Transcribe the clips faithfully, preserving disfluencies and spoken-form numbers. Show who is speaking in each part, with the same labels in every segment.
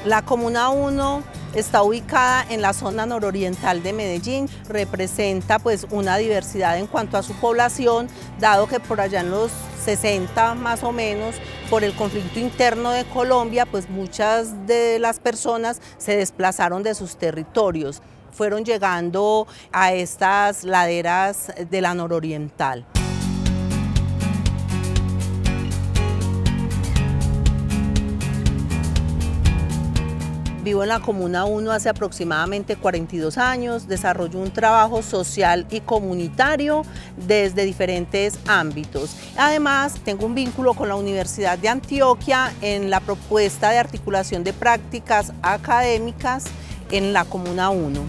Speaker 1: La Comuna uno está ubicada en la zona nororiental de Medellín, representa pues una diversidad en cuanto a su población, dado que por allá en los sesenta más o menos, por el conflicto interno de Colombia, pues muchas de las personas se desplazaron de sus territorios, fueron llegando a estas laderas de la nororiental. Vivo en la Comuna uno hace aproximadamente cuarenta y dos años, desarrollo un trabajo social y comunitario desde diferentes ámbitos. Además, tengo un vínculo con la Universidad de Antioquia en la propuesta de articulación de prácticas académicas en la Comuna uno.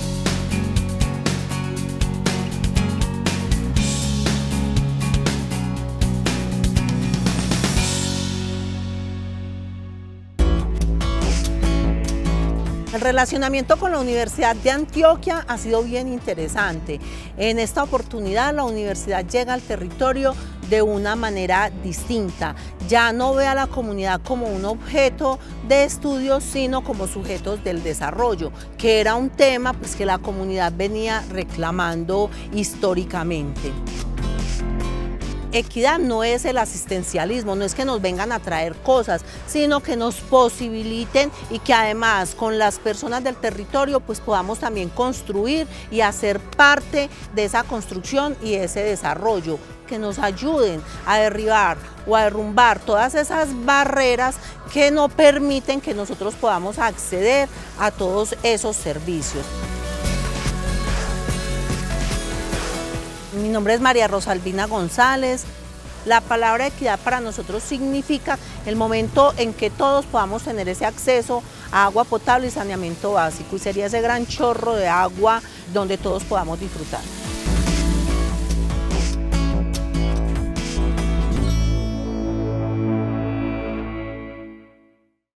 Speaker 1: El relacionamiento con la Universidad de Antioquia ha sido bien interesante. En esta oportunidad la universidad llega al territorio de una manera distinta. Ya no ve a la comunidad como un objeto de estudio, sino como sujetos del desarrollo, que era un tema pues, que la comunidad venía reclamando históricamente. Equidad no es el asistencialismo, no es que nos vengan a traer cosas, sino que nos posibiliten y que además con las personas del territorio pues podamos también construir y hacer parte de esa construcción y ese desarrollo, que nos ayuden a derribar o a derrumbar todas esas barreras que no permiten que nosotros podamos acceder a todos esos servicios. Mi nombre es María Rosalvina González. La palabra equidad para nosotros significa el momento en que todos podamos tener ese acceso a agua potable y saneamiento básico, y sería ese gran chorro de agua donde todos podamos disfrutar.